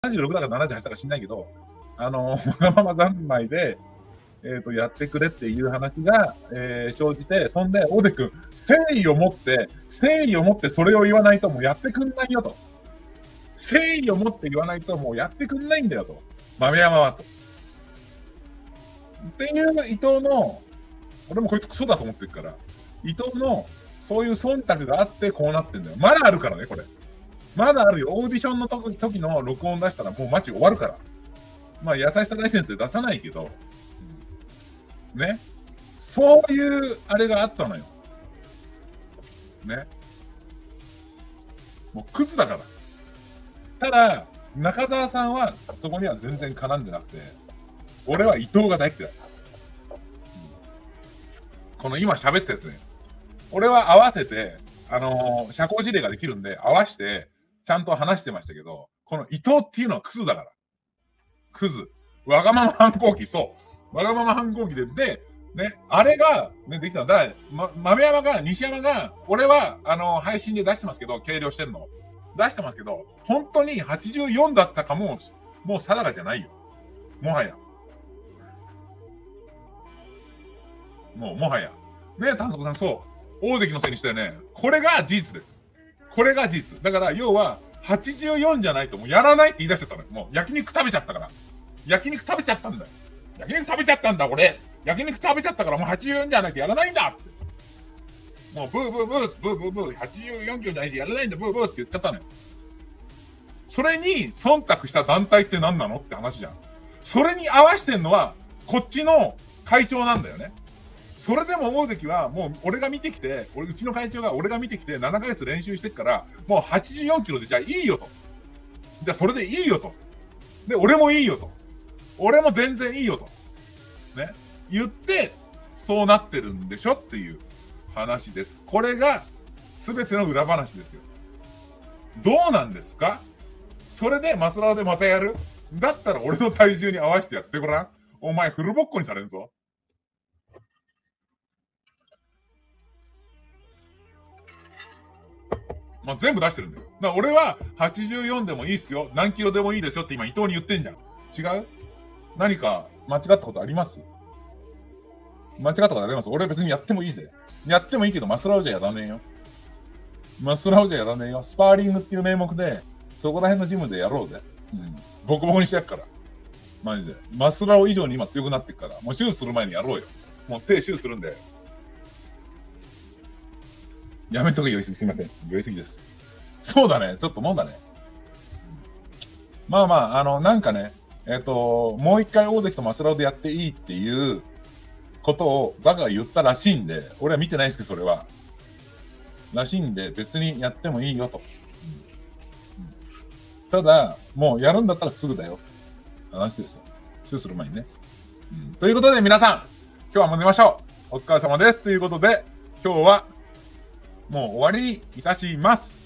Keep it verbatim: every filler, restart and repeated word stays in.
なじゅうろくだかななじゅうはちだか知んないけど、あの、わがまま三昧で、えっと、やってくれっていう話が、えー、生じて、そんで、大出くん、誠意を持って、誠意を持ってそれを言わないともうやってくんないよと。誠意を持って言わないともうやってくんないんだよと。豆山はと。っていう伊藤の、俺もこいつクソだと思ってるから、伊藤のそういう忖度があってこうなってんだよ。まだあるからね、これ。まだあるよ。オーディションの時時の録音出したらもうマッチ終わるから。まあ、優しさライセンスで出さないけど、ね。そういうあれがあったのよ。ね。もうクズだから。ただ、中澤さんはそこには全然絡んでなくて、俺は伊藤が大嫌い。この今喋ったやつね。俺は合わせて、あのー、社交辞令ができるんで、合わせて、ちゃんと話してましたけど、この伊藤っていうのはクズだから。クズ。わがまま反抗期、そう。わがまま反抗期で、で、ね、あれが、ね、できたんだ。ま、豆山が、西山が、俺は、あのー、配信で出してますけど、計量してんの。出してますけど、本当にはちじゅうよんだったかも、もう定かじゃないよ。もはや。もう、もはや。ね、丹底さん、そう。大関のせいにしたよね。これが事実です。これが事実。だから、要は、はちじゅうよんじゃないともうやらないって言い出しちゃったのよ。もう焼肉食べちゃったから。焼肉食べちゃったんだよ。焼肉食べちゃったんだ、俺。焼肉食べちゃったからもうはちじゅうよんじゃないとやらないんだって。もうブーブーブー、ブーブーブー、はちじゅうよんキロじゃないとやらないんだ、ブーブーって言っちゃったのよ。それに忖度した団体って何なのって話じゃん。それに合わしてんのは、こっちの会長なんだよね。それでも大関はもう俺が見てきて、俺、うちの会長が俺が見てきてななかげつ練習してっから、もうはちじゅうよんキロでじゃあいいよと。じゃあそれでいいよと。で、俺もいいよと。俺も全然いいよと。ね。言って、そうなってるんでしょっていう話です。これが全ての裏話ですよ。どうなんですか？それでマスラオでまたやる？だったら俺の体重に合わせてやってごらん。お前フルボッコにされんぞ。まあ、全部出してるんだよ。だから俺ははちじゅうよんでもいいっすよ。何キロでもいいですよって今伊藤に言ってんじゃん。違う？何か間違ったことあります？間違ったことあります？俺別にやってもいいぜ。やってもいいけどマスラオじゃやらねえよ。マスラオじゃやらねえよ。スパーリングっていう名目で、そこら辺のジムでやろうぜ。うん。ボコボコにしてやっから。マジで。マスラオ以上に今強くなってっから。もう手術する前にやろうよ。もう手手術するんで。やめとけ、酔いすぎ。すいません。酔いすぎです。そうだね。ちょっと飲んだね。まあまあ、あの、なんかね、えっと、もう一回大関とマスラオでやっていいっていうことをバカが言ったらしいんで、俺は見てないですけど、それは。らしいんで、別にやってもいいよと。ただ、もうやるんだったらすぐだよ。話ですよ。手術する前にね。うん、ということで皆さん、今日はもう寝ましょう。お疲れ様です。ということで、今日はもう終わりにいたします。